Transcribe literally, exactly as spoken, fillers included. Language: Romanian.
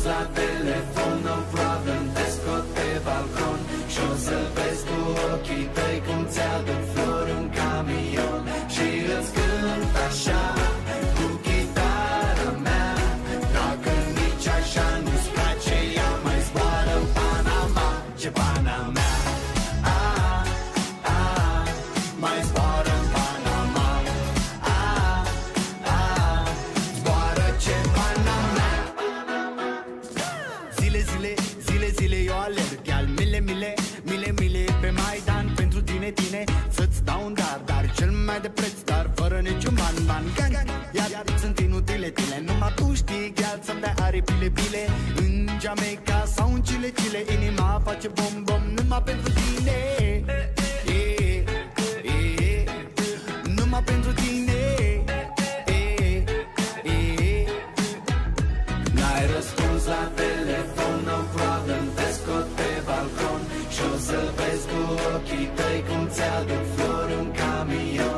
la telefon, no problem, te scot pe balcon și o să vezi cu ochii tăi cum ți-aduc flori un camion și îți cânt așa cu chitara mea. Dacă nici așa nu-ți place, ea mai zboară în Panama. Ce Panama? Ah, ah, mai zboară în Panama. Ah, ah, zboară ce Panama. Zile, zile, zile, zile eu alerg, iar mile, mile, mile, mile pe Maidan pentru tine, tine, să-ți dau un dar, dar cel mai de preț, dar fără niciun ban, ban, gang, iar, iar sunt inutile, tine, numai tu știi, chiar să-mi dai aripile, bile, în Jamaica sau în Chile, Chile, inima face bom, bom, numai pentru tine, e, e, e, numai pentru tine, e, e, n-ai răspuns la telefon, no problem, te scot pe balcon și o să vezi cu ochii tăi cum ți-aduc flori un camion